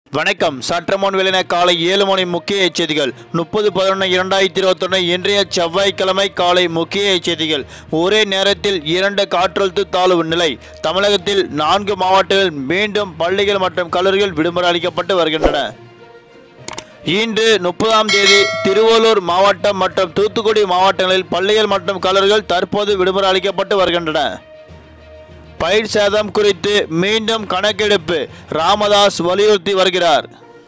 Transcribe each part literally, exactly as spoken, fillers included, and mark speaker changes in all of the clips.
Speaker 1: வணக்கம். சற்றமுன் வெளியான காலை ஏழு மணி முக்கிய செய்திகள். முப்பது பதினொன்று இரண்டாயிரத்தி இருபத்தி ஒன்று இன்றைய செவ்வாய்க்கிழமை காலை முக்கிய செய்திகள். ஒரே நேரத்தில் இரண்டு காற்றழுத்த தாழ்வு நிலை. தமிழகத்தில் நான்கு மாவட்டங்களில் மீண்டும் பள்ளிகள் மற்றும் கல்லூரிகள் விடுமுறை அளிக்கப்பட்டு வருகின்றன. இன்று முப்பதாம் தேதி திருவள்ளூர் மாவட்டம் மற்றும் தூத்துக்குடி மாவட்டங்களில் பள்ளிகள் மற்றும் கல்லூரிகள் தற்போது விடுமுறை அளிக்கப்பட்டு வருகின்றன. பயிர் சேதம் குறித்து மீண்டும் கணக்கெடுப்பு ராமதாஸ் வலியுறுத்தி வருகிறார்.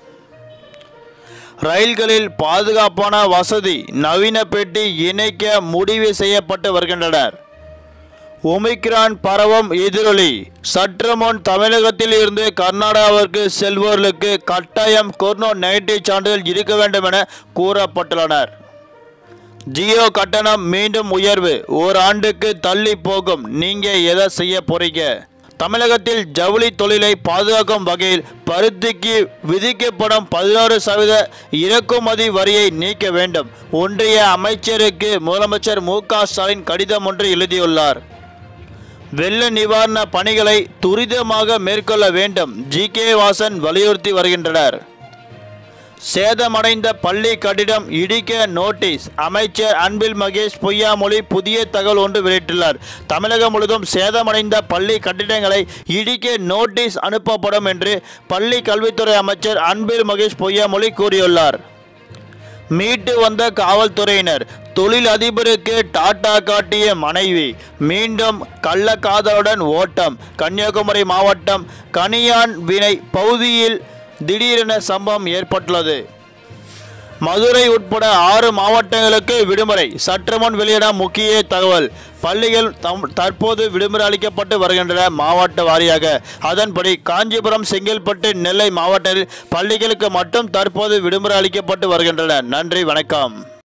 Speaker 1: ரயில்களில் பாதுகாப்பான வசதி நவீன பெட்டி இணைக்க முடிவு செய்யப்பட்டு வருகின்றனர். ஒமிக்ரான் பரவும் எதிரொலி. சற்று முன் தமிழகத்தில் இருந்து கர்நாடகாவிற்கு செல்வோர்களுக்கு கட்டாயம் கொரோனா நெகட்டிவ் சான்றிதழ் இருக்க வேண்டும் என கூறப்பட்டுள்ளனர். ஜியோ கட்டணம் மீண்டும் உயர்வு. ஓராண்டுக்கு தள்ளி போகும். நீங்க எதை செய்ய போறீங்க? தமிழகத்தில் ஜவுளி தொழிலை பாதுகாக்கும் வகையில் பருத்திக்கு விதிக்கப்படும் பதினோரு சதவீத இறக்குமதி வரியை நீக்க வேண்டும். ஒன்றிய அமைச்சருக்கு முதலமைச்சர் மு க ஸ்டாலின் கடிதம் ஒன்று எழுதியுள்ளார். வெள்ள நிவாரண பணிகளை துரிதமாக மேற்கொள்ள வேண்டும். ஜி கே வாசன் வலியுறுத்தி வருகின்றனர். சேதமடைந்த பள்ளி கட்டிடம் இடிக்க நோட்டீஸ். அமைச்சர் அன்பில் மகேஷ் பொய்யாமொழி புதிய தகவல் ஒன்று வெளியிட்டுள்ளார். தமிழகம் முழுவதும் சேதமடைந்த பள்ளி கட்டிடங்களை இடிக்க நோட்டீஸ் அனுப்பப்படும் என்று பள்ளி கல்வித்துறை அமைச்சர் அன்பில் மகேஷ் பொய்யாமொழி கூறியுள்ளார். மீட்டு வந்த காவல்துறையினர். தொழில் அதிபருக்கு டாட்டா காட்டிய மனைவி மீண்டும் கள்ளக்காதலுடன் ஓட்டம். கன்னியாகுமரி மாவட்டம் கனியான் வினை பகுதியில் திடீரென சம்பவம் ஏற்பட்டுள்ளது. மதுரை உட்பட ஆறு மாவட்டங்களுக்கு விடுமுறை. சற்று முன் வெளியிட முக்கிய தகவல். பள்ளிகள் தற்போது விடுமுறை அளிக்கப்பட்டு வருகின்றன மாவட்ட வாரியாக. அதன்படி காஞ்சிபுரம், செங்கல்பட்டு, நெல்லை மாவட்டத்தில் பள்ளிகளுக்கு மட்டும் தற்போது விடுமுறை அளிக்கப்பட்டு வருகின்றன. நன்றி, வணக்கம்.